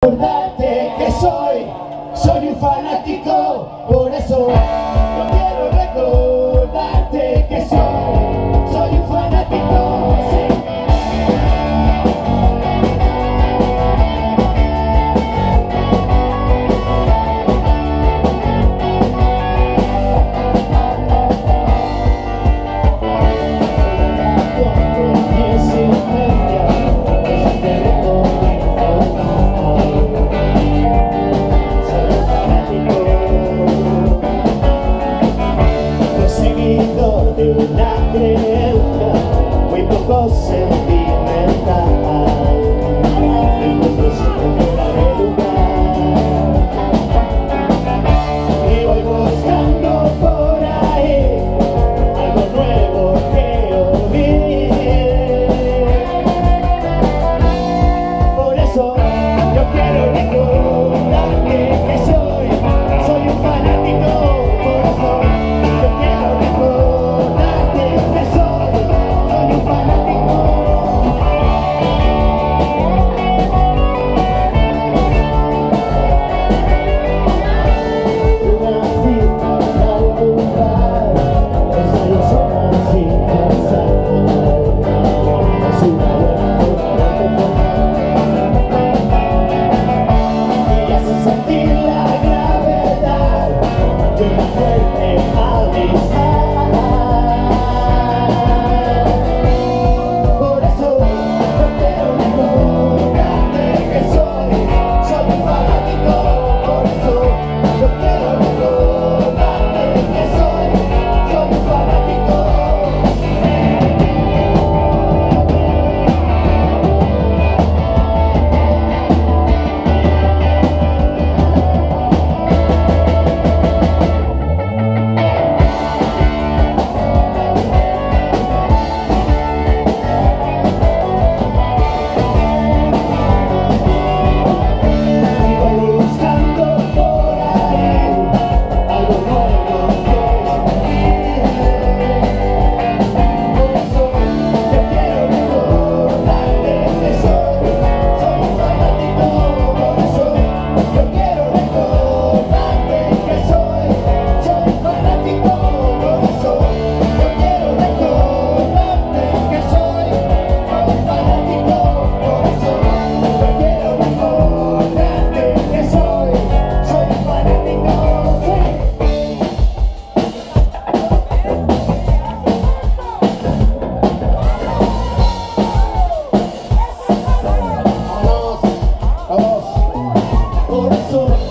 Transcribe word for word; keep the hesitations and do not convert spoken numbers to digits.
Recordarte que soy, soy un fanático, por eso yo quiero recordarte que soy, soy un fanático, sí. De una creencia muy poco sentimental, el mundo siempre fuera de lugar, y voy buscando por ahí algo nuevo que oír. Por eso yo quiero recordarte que soy, soy un fanático, por eso yo quiero recordarte. Por eso